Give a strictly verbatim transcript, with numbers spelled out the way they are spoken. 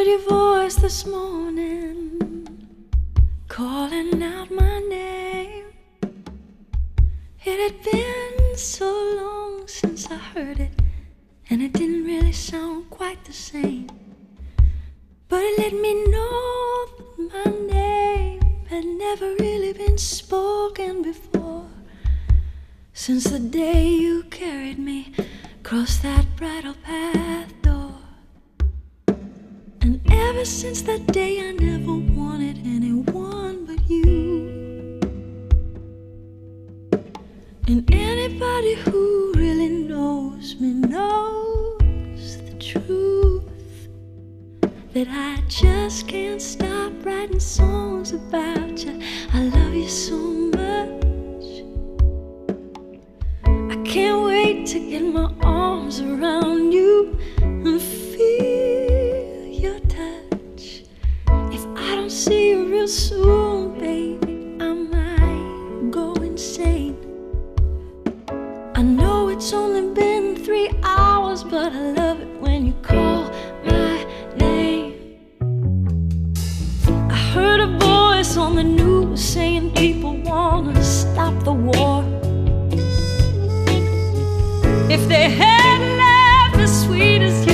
your voice this morning, calling out my name. It had been so long since I heard it, and it didn't really sound quite the same. But it let me know that my name had never really been spoken before, since the day you carried me across that bridal path door. And ever since that day I never wanted anyone but you. And anybody who really knows me knows the truth, that I just can't stop writing songs about you. I love you so much. I can't wait to get my arms around you and feel your touch. If I don't see you real soon, baby, I might go insane. I know it's only been three hours, but I love it when you call my name. I heard a voice on the news saying people want to stop the war. If they had laughed as sweet as